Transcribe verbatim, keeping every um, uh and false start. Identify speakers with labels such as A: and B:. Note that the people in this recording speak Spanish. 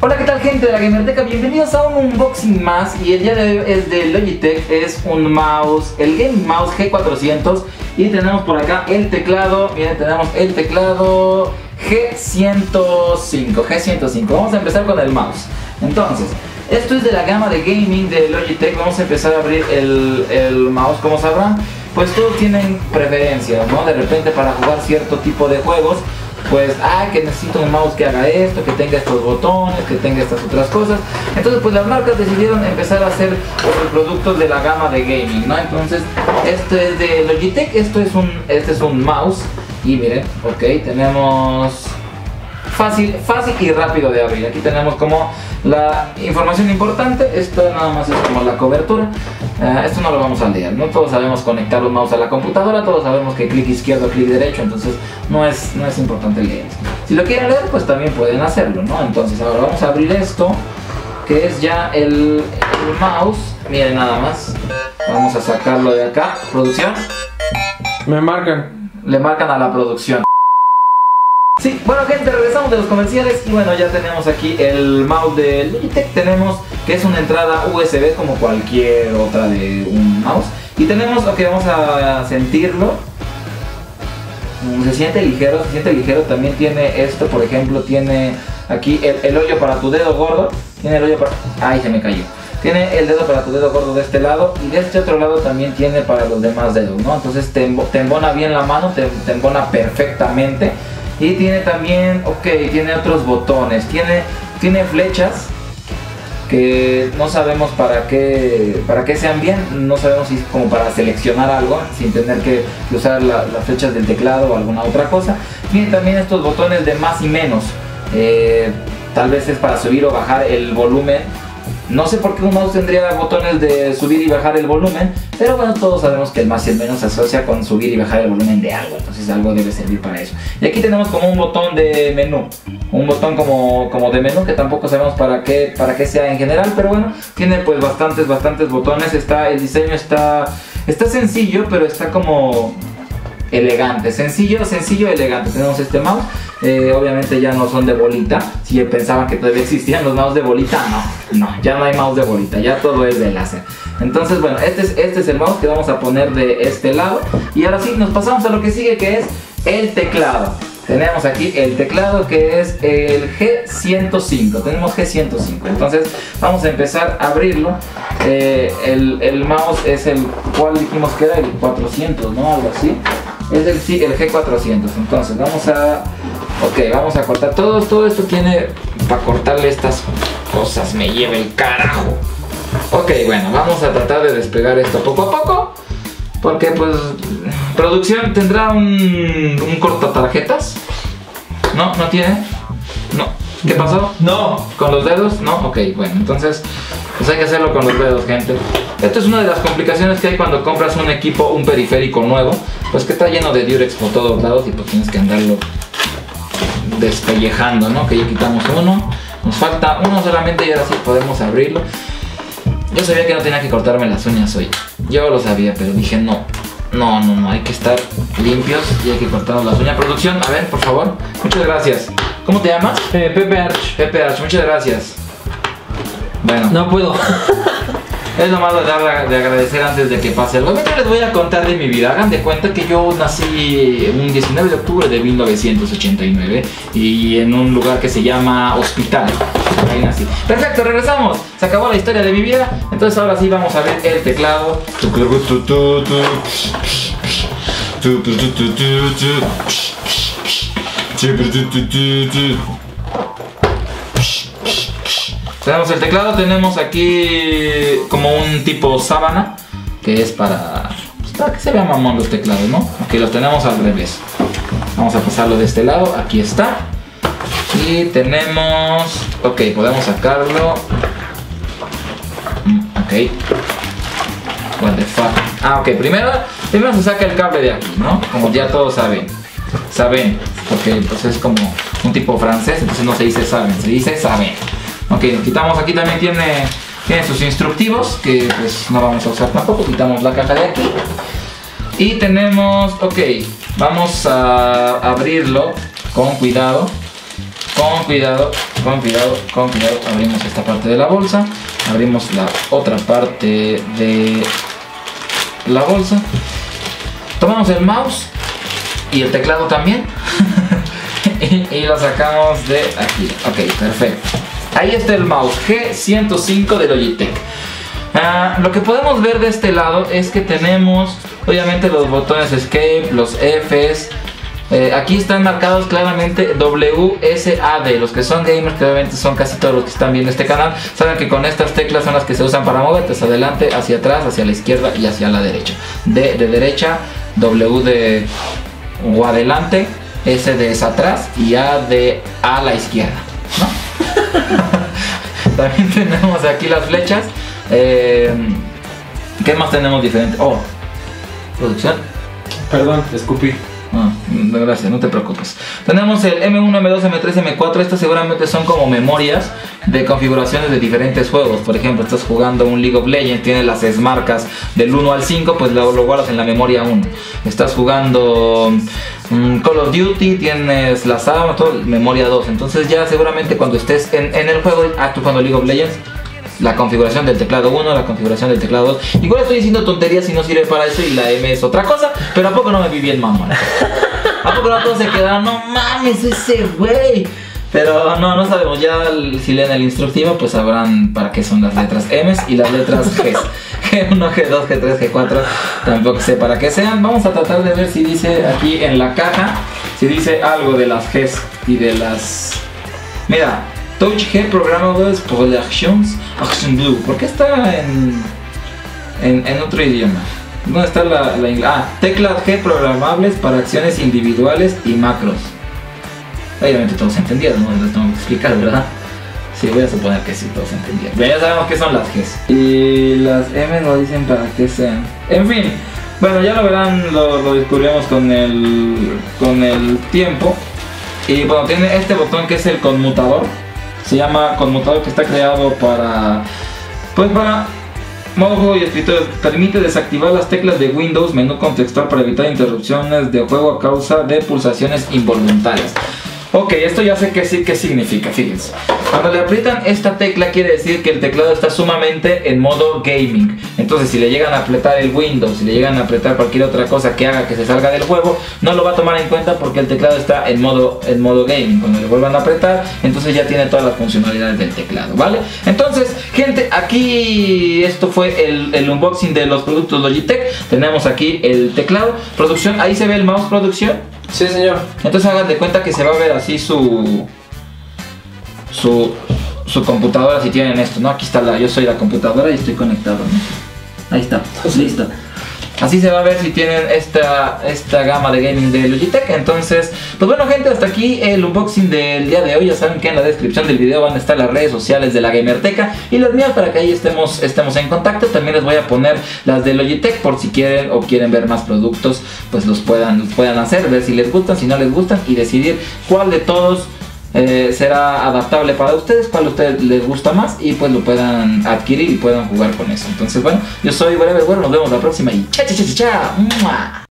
A: Hola, ¿qué tal, gente de la Gamerteca? Bienvenidos a un unboxing más. Y el día de hoy es de Logitech. Es un mouse, el Gaming Mouse G cuatrocientos. Y tenemos por acá el teclado. Miren, tenemos el teclado G ciento cinco. G ciento cinco. Vamos a empezar con el mouse. Entonces, esto es de la gama de gaming de Logitech. Vamos a empezar a abrir el, el mouse. Como sabrán, pues todos tienen preferencias, ¿no? De repente para jugar cierto tipo de juegos, pues, ah, que necesito un mouse que haga esto, que tenga estos botones, que tenga estas otras cosas. Entonces, pues las marcas decidieron empezar a hacer los productos de la gama de gaming, ¿no? Entonces, esto es de Logitech, esto es un, este es un mouse. Y miren, ok, tenemos fácil, fácil y rápido de abrir. Aquí tenemos como la información importante. Esto nada más es como la cobertura. Uh, esto no lo vamos a leer, no todos sabemos conectar un mouse a la computadora, todos sabemos que clic izquierdo, clic derecho, entonces no es, no es importante leer. Si lo quieren leer, pues también pueden hacerlo, ¿no? Entonces ahora vamos a abrir esto, que es ya el, el mouse. Miren nada más, vamos a sacarlo de acá. Producción.
B: Me marcan.
A: Le marcan a la producción. Sí, bueno, gente, regresamos de los comerciales y bueno, ya tenemos aquí el mouse de Logitech. Tenemos que es una entrada U S B como cualquier otra de un mouse. Y tenemos, ok, vamos a sentirlo. Se siente ligero, se siente ligero. También tiene esto, por ejemplo, tiene aquí el, el hoyo para tu dedo gordo. Tiene el hoyo para... Ay, se me cayó. Tiene el dedo para tu dedo gordo de este lado y de este otro lado también tiene para los demás dedos, ¿no? Entonces te, te embona bien la mano, te, te embona perfectamente. Y tiene también, ok, tiene otros botones, tiene, tiene flechas que no sabemos para qué, para qué sean bien, no sabemos si es como para seleccionar algo sin tener que usar la, las flechas del teclado o alguna otra cosa. Tiene también estos botones de más y menos, eh, tal vez es para subir o bajar el volumen. No sé por qué un mouse tendría botones de subir y bajar el volumen, pero bueno, todos sabemos que el más y el menos se asocia con subir y bajar el volumen de algo, entonces algo debe servir para eso. Y aquí tenemos como un botón de menú, un botón como, como de menú que tampoco sabemos para qué, para qué sea en general, pero bueno, tiene pues bastantes, bastantes botones. Está, el diseño está, está sencillo, pero está como elegante, sencillo, sencillo, elegante. Tenemos este mouse, eh, obviamente ya no son de bolita. Si pensaban que todavía existían los mouse de bolita, no, no, ya no hay mouse de bolita, ya todo es de láser. Entonces bueno, este es, este es el mouse que vamos a poner de este lado. Y ahora sí, nos pasamos a lo que sigue, que es el teclado. Tenemos aquí el teclado que es el G ciento cinco, tenemos G ciento cinco. Entonces vamos a empezar a abrirlo. eh, el, el mouse es el, ¿cuál dijimos que era? El cuatrocientos, ¿no? Algo así. Es el, sí, el G cuatrocientos. Entonces vamos a... Ok, vamos a cortar todo. Todo esto tiene para cortarle estas cosas. Me lleva el carajo. Ok, bueno, vamos a tratar de despegar esto poco a poco. Porque pues... Producción, ¿tendrá un, un cortatarjetas? ¿No? ¿No tiene? No. ¿Qué pasó?
B: No.
A: ¿Con los dedos? No. Ok, bueno, entonces... Pues hay que hacerlo con los dedos, gente. Esto es una de las complicaciones que hay cuando compras un equipo, un periférico nuevo. Pues que está lleno de Durex por todos lados y pues tienes que andarlo despellejando, ¿no? Que ya quitamos uno. Nos falta uno solamente y ahora sí podemos abrirlo. Yo sabía que no tenía que cortarme las uñas hoy. Yo lo sabía, pero dije no. No, no, no. Hay que estar limpios y hay que cortarnos las uñas. Producción, a ver, por favor. Muchas gracias. ¿Cómo te llamas?
B: Eh, Pepe Arch.
A: Pepe Arch, muchas gracias. Bueno,
B: No puedo.
A: es lo malo de, dar, de agradecer antes de que pase algo. Yo les voy a contar de mi vida. Hagan de cuenta que yo nací un diecinueve de octubre de mil novecientos ochenta y nueve y en un lugar que se llama Hospital. Ahí nací. Perfecto, regresamos. Se acabó la historia de mi vida. Entonces ahora sí vamos a ver el teclado. Tenemos el teclado, tenemos aquí como un tipo sábana, que es para, pues, para que se vean mamón los teclados, ¿no? Aquí los tenemos al revés. Vamos a pasarlo de este lado, aquí está. Y tenemos, ok, podemos sacarlo. Ok. What the fuck. Ah, ok, primero, primero se saca el cable de aquí, ¿no? Como ya todos saben. Saben, porque pues es como un tipo francés, entonces no se dice saben, se dice saben. Ok, quitamos, aquí también tiene, tiene sus instructivos que pues no vamos a usar tampoco. Quitamos la caja de aquí y tenemos, ok, vamos a abrirlo con cuidado con con cuidado, con cuidado, con cuidado. Abrimos esta parte de la bolsa, abrimos la otra parte de la bolsa. Tomamos el mouse y el teclado también y, y lo sacamos de aquí. Ok, perfecto. Ahí está el mouse G ciento cinco de Logitech. Uh, lo que podemos ver de este lado es que tenemos obviamente los botones Escape, los Fs. Eh, aquí están marcados claramente W S A D. Los que son gamers, que obviamente son casi todos los que están viendo este canal, saben que con estas teclas son las que se usan para moverte hacia adelante, hacia atrás, hacia la izquierda y hacia la derecha. D de derecha, W de o adelante, S de es atrás y A de a la izquierda, ¿no? También tenemos aquí las flechas. Eh, ¿Qué más tenemos diferente? Oh, producción.
B: Perdón, escupí.
A: Ah, gracias, no te preocupes. Tenemos el M uno, M dos, M tres, M cuatro. Estas seguramente son como memorias de configuraciones de diferentes juegos. Por ejemplo, estás jugando un League of Legends, tienes las marcas del uno al cinco, pues lo, lo guardas en la memoria uno. Estás jugando um, Call of Duty, tienes las armas, todo, memoria dos. Entonces ya seguramente cuando estés en, en el juego, ah, tú jugando League of Legends, la configuración del teclado uno, la configuración del teclado dos. Igual estoy diciendo tonterías y no sirve para eso, y la M es otra cosa, pero ¿a poco no me vi bien, mamón? ¿A poco no todos se quedaron? No mames, ese güey. Pero no, no sabemos. Ya si leen el instructivo, pues sabrán para qué son las letras M y las letras G. G uno, G dos, G tres, G cuatro. Tampoco sé para qué sean. Vamos a tratar de ver si dice aquí en la caja, si dice algo de las Gs y de las... Mira, Touch G Programables for the Actions Action Blue. ¿Por qué está en, en, en otro idioma? ¿Dónde está la, la Ah, teclas G programables para acciones individuales y macros. Obviamente todos entendieron, no les tengo que explicar, ¿verdad? Sí, voy a suponer que sí, todos entendieron. Pero ya sabemos qué son las Gs. Y las M no dicen para qué sean. En fin, bueno, ya lo verán, lo, lo descubriremos con el, con el tiempo. Y bueno, tiene este botón que es el conmutador. Se llama conmutador, que está creado para... Pues para... modo juego y escritorio. Permite desactivar las teclas de Windows menú contextual para evitar interrupciones de juego a causa de pulsaciones involuntarias. Ok, esto ya sé qué, qué significa, fíjense. Cuando le aprietan esta tecla quiere decir que el teclado está sumamente en modo gaming. Entonces si le llegan a apretar el Windows, si le llegan a apretar cualquier otra cosa que haga que se salga del juego, no lo va a tomar en cuenta porque el teclado está en modo, en modo gaming. Cuando le vuelvan a apretar, entonces ya tiene todas las funcionalidades del teclado, ¿vale? Entonces, gente, aquí esto fue el, el unboxing de los productos Logitech. Tenemos aquí el teclado. Producción, ahí se ve el mouse, producción.
B: Sí, señor.
A: Entonces hagan de cuenta que se va a ver así su su, su computadora si tienen esto, ¿no? Aquí está la, yo soy la computadora y estoy conectado, ¿no? Ahí está, listo. Así se va a ver si tienen esta, esta gama de gaming de Logitech. Entonces, pues bueno, gente, hasta aquí el unboxing del día de hoy. Ya saben que en la descripción del video van a estar las redes sociales de la Gamerteca y las mías para que ahí estemos, estemos en contacto. También les voy a poner las de Logitech por si quieren o quieren ver más productos, pues los puedan, los puedan hacer, ver si les gustan, si no les gustan y decidir cuál de todos Eh, será adaptable para ustedes, cuál a ustedes les gusta más y pues lo puedan adquirir y puedan jugar con eso. Entonces bueno, yo soy Whatever, bueno, nos vemos la próxima y cha cha cha cha cha.